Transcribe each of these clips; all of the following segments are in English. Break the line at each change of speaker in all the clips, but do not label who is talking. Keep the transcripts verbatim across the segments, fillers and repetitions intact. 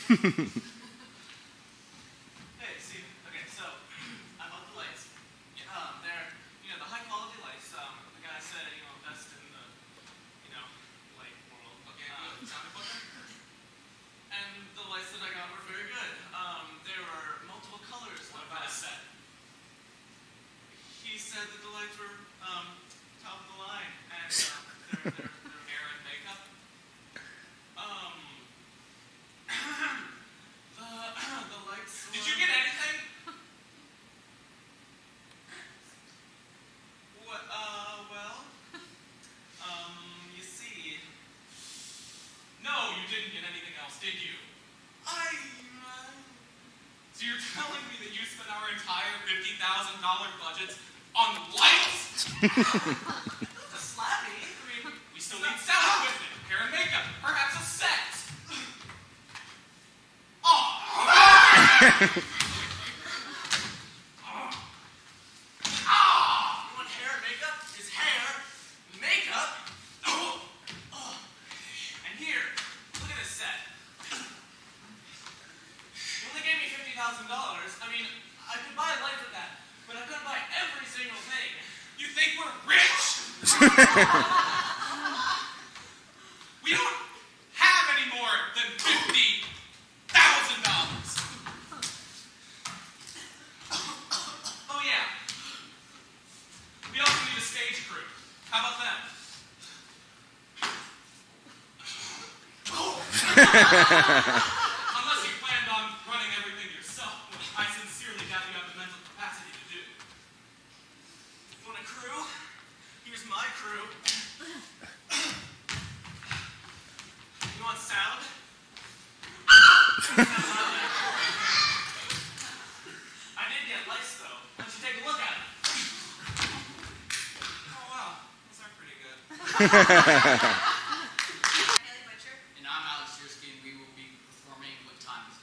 Hey, see, okay, so I bought the lights. Um, they're, you know, the high quality lights. Um, the guy said, you know, best in the, you know, light world. Okay, uh, sounded better. And the lights that I got were very good. Um, there were multiple colors of that set. He said that the lights were um, top of the line, and uh, they're, they're, they're hair and makeup. Um, the the lights. Did you get anything? What? Uh, well, um, you see. No, you didn't get anything else, did you? I. Uh, so you're telling me that you spent our entire fifty thousand dollar budget on lights? Slappy. I mean, we still need sound equipment, hair and makeup, perhaps a set. Oh. Oh. You want hair and makeup? Is hair, makeup. Oh. Oh. And here, look at this set. You only gave me fifty thousand dollars. I mean, I could buy a light with that, but I couldn't buy every single thing. You think we're rich? We don't have any more than fifty thousand dollars. Oh yeah. We also need a stage crew. How about them? Unless you planned on running everything yourself, which I sincerely doubt you have the mental capacity to do. You want a crew? Here's my crew. You want sound? I did get lights though. Why don't you take a look at it? Oh wow, those are pretty good.
And I'm Alex Yersky, and we will be performing What Time Is It?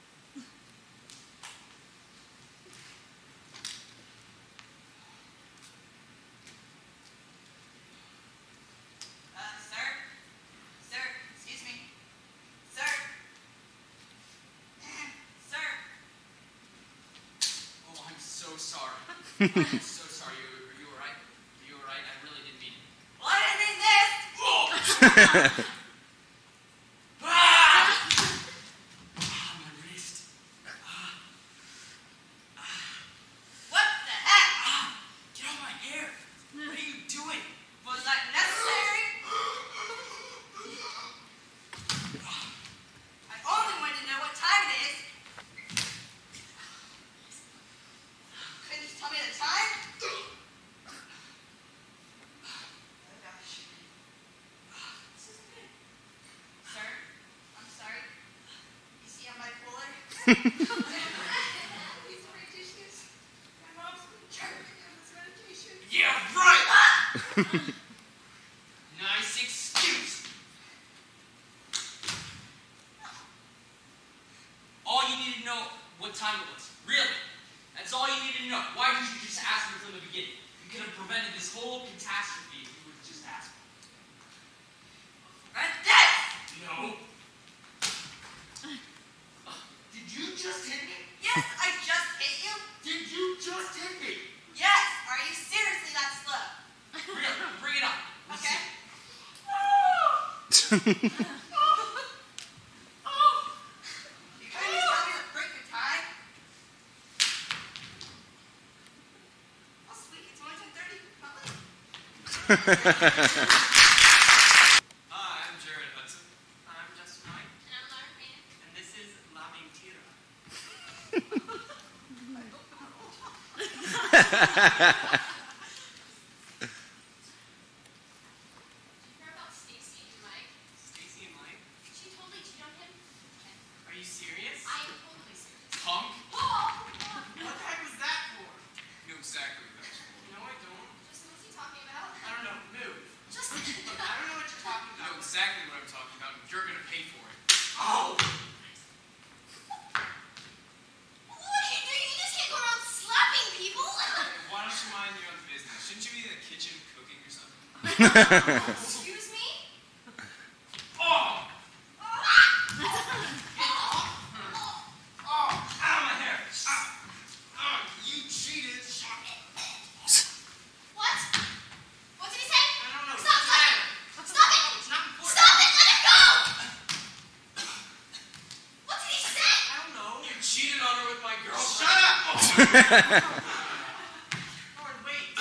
Uh, sir? Sir, excuse me. Sir? Sir?
Oh, I'm so sorry. I'm so sorry. You, are you alright? Are you alright? I really didn't mean it.
Well, I didn't mean this!
Ah! Ah, my wrist. Ah.
What the heck?
Ah, get off my hair. What are you doing?
Was that necessary? I only wanted to know what time it is. Couldn't you tell me the time? Oh gosh. This isn't good. Sir, I'm sorry. You see I'm bipolar? These are dishes. My mom's been trying to pick up this medication.
Yeah, right! Nice excuse. All you need to know what time it was. Really. That's all you needed to know. Why didn't you just ask me from the beginning? You could have prevented this whole catastrophe if you would have just asked me.
Right there!
No. Uh, did you just hit me?
Yes, I just hit you.
Did you just hit me?
Yes. Are you seriously that slow?
Really? Bring it on. Let's
Okay.
see.
Oh. You couldn't just tell me to break the time? Oh, sweet. It's only ten thirty. Not late.
Hi, I'm Jared Hudson.
I'm Justin White,
And I'm Laura Payne.
and this is La Mentira.
Hear about Stacy and Mike?
Stacy and Mike.
She totally cheated on him.
Are you serious?
I am totally serious.
Punk?
Oh!
What the heck was that for?
You know exactly what that was for.
No, I don't.
Justin, what's he talking about?
I don't know. Move.
Justin!
Look, I don't know what you're talking
You know
about.
exactly what I'm talking about, and you're gonna pay for it.
Oh!
What are you doing? You just can't go around slapping people.
Why don't you mind your own business? Shouldn't you be in the kitchen cooking or something?
Excuse me?
Oh!
Get off!
Lauren, wait.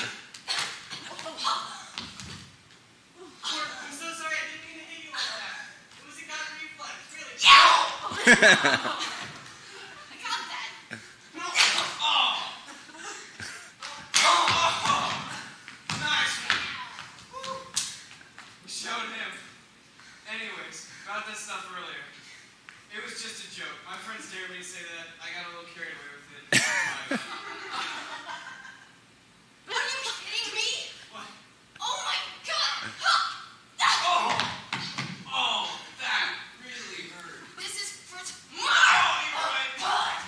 Lauren, I'm so sorry. I didn't mean to hit you like that. It was a gut reflex, really.
I got that.
No. Oh. Oh. Nice one. Woo. We showed him. Anyways, about this stuff earlier. It was just a joke. My friends dared me to say that. I got a little carried away with it.
Are you kidding me?
What?
Oh my god!
Oh! Oh, that really hurt.
This is for
Oh,
tomorrow!
you're right.
God!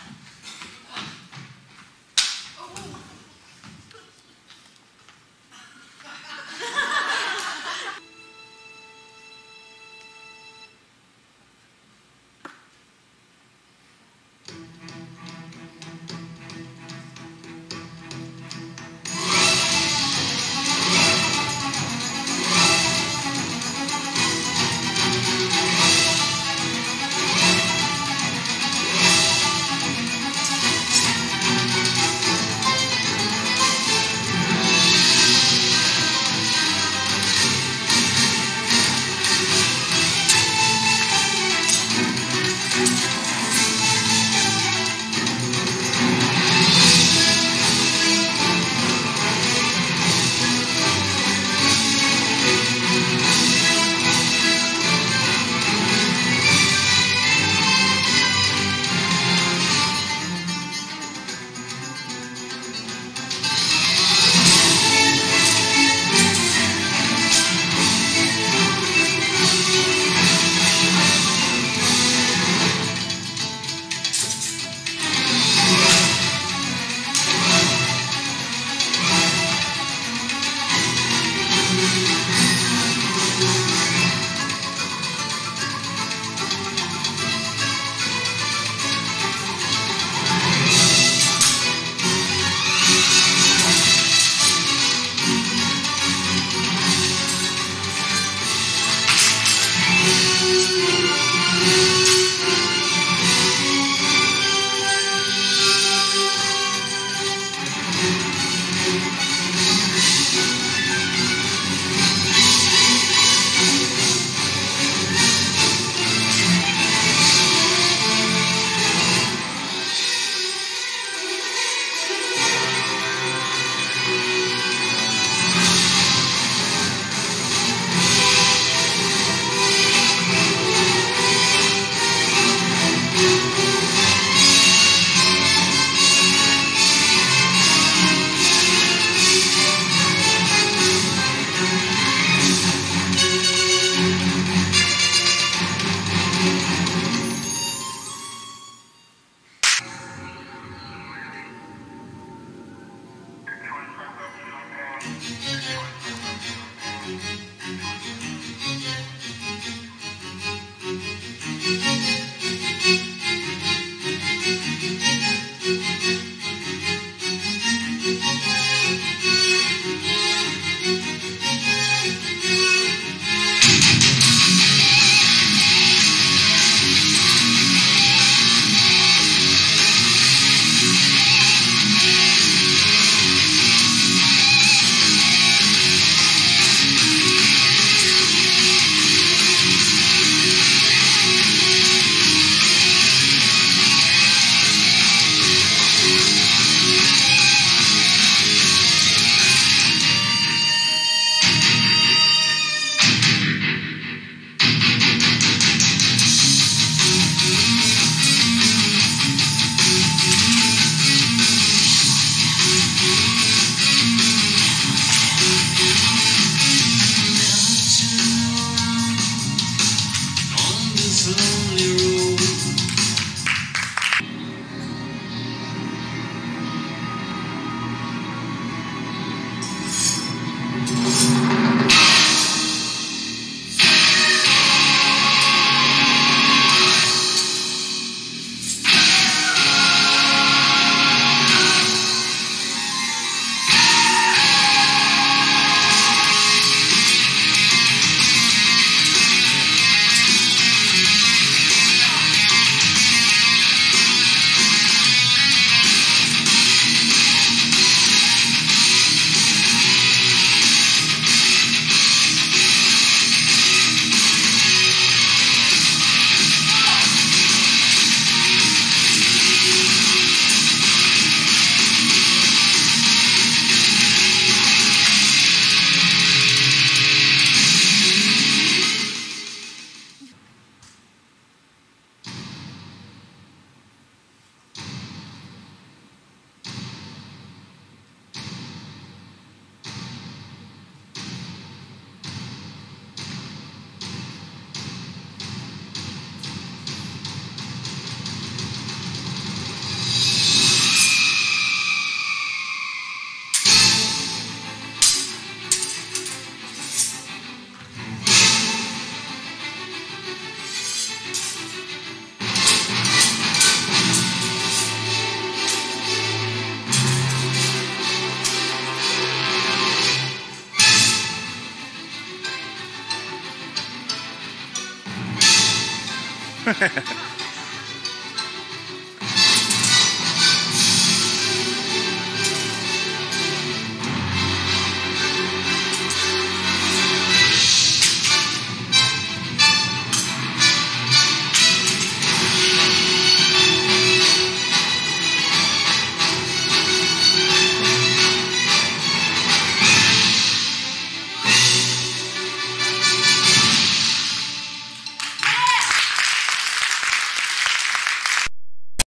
Bye.